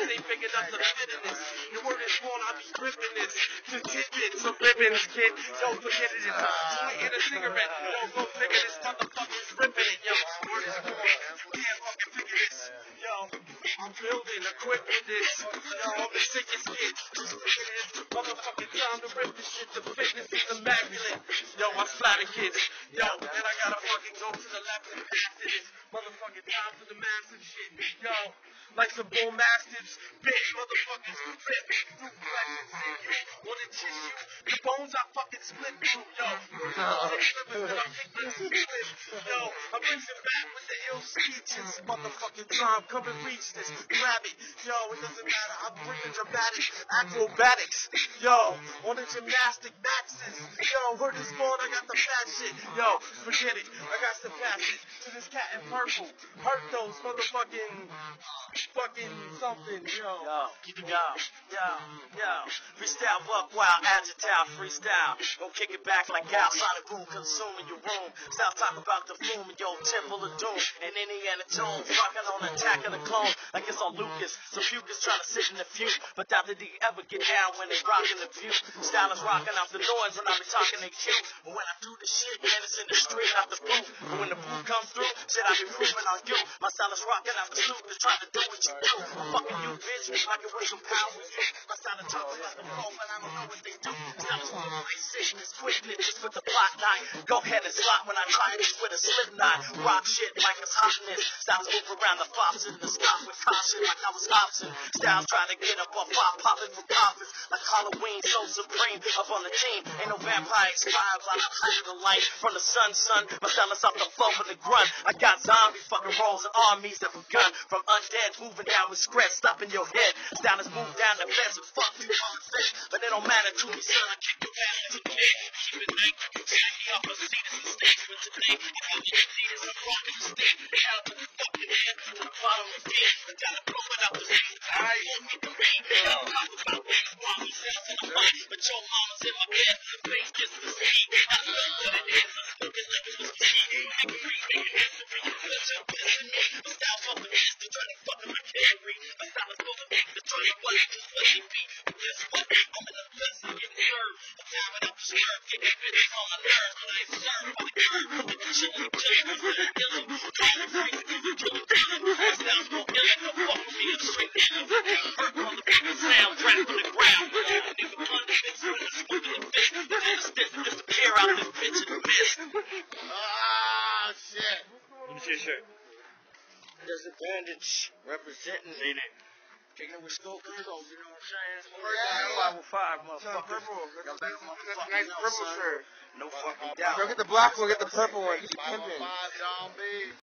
niggas ain't big enough to fit in this. The word is born, I be ripping this. To tidbits of ribbons, kid. Yo, forget it. It's a joint and a cigarette. Yo, go figure this motherfucker's ripping it. Yo, word is born. Can't fucking figure this. Yo, I'm building, equipped with this. Yo, I'm the sickest kid. Just figure this. Motherfucking time to rip this shit. The fitness is immaculate. Yo, I flatter kids. Yo, and I gotta fucking go to the left and pass to this. Motherfucking time for the massive shit. Yo, like some bull mastiffs. Big motherfuckers rip through flesh and sinew. Wanna tissue. The bones I fucking split through. Yo, yo, I'm racing back with the ill speeches. Motherfucking time, come and reach this. Grab it. Yo, it doesn't matter. I'm bringing dramatic acrobatics. Yo, on the gymnastic maxes. Yo, word is born, I got the fat shit. Yo, forget it. I got to pass it to this cat in purple. Hurt those motherfucking something. Yo, keep it going. Yo. Freestyle, buck wild, agitile, freestyle. Gon' kick it back like Gal, sonic boom, consuming your room. Style talk about the flume in your temple of doom. And Indiana Jones, rocking on attack of the clone. Like it's on Lucas. Some fucus trying to sit in the few. But doubt that they ever get down when they rockin' the view. Style is rocking out the noise when I be talking they cute. But when I do the shit, man, it's in the street, not the booth. But when the booth comes through, shit, I be proving on you. My style is rocking out the suit, just trying to do what you do. I'm fucking you, bitch, like it was some power with you. My style is talking about the flow, but I don't know what they do. Style is one of my sickness, quickly, just with the plot line. Go ahead and slot when I try this with a slip knot. Rock shit like it's hotness. Styles move around the fops in the stop with caution like I was Hobson. Styles trying to get up off pop, popping for coffins like Halloween, so supreme up on the team. Ain't no vampire expired while I play the light from the sun. My style is off the flow for the grunt. I got zombie fucking rolls and armies that begun from undead moving down with scratch, stopping your head. Style is moved down the best and fuck you on the face. But it don't matter to me, son. I kick your ass to the head. Keep it nice. Tacky off a seat is the stage. But today, I have the cheaters. I'm rocking the stage. Hell to the fucking head. To the bottom of the I gotta blow it out the rain. I want me to rain. Hell, talk about rain. Mama's house in the fight. But your mama's in my bed. The face gets the speed. I love what it is. I'm smoking like it was tea. Make it free, make it history. Let your piss in me. My style fuck the rest. They're trying to fucking my carry. My style is supposed to make the trying to what it is. What it be. But guess what? I'm in the best and getting served. I'm down without the swerve. Getting bitches on my nerves. But I ain't served by the curve. Get the chillin', chillin'. I'm still killing. Calling crazy. Killing, killing. My style's more killing. Don't fuck with me. I'm straight down. Hurt on the fucking sound. Drag from the ground. Nigga blunt the bitch. When it's smoking the bitch. But then it's disappear out this bitch in the mist. Ah, shit. Let me see your shirt. There's a bandage representing in it. Kicking it with skull girdles, you know what I'm saying? It's 505, motherfucker. That's a nice purple shirt. No fucking doubt. Go get the black one, get the purple one. Keep pimping.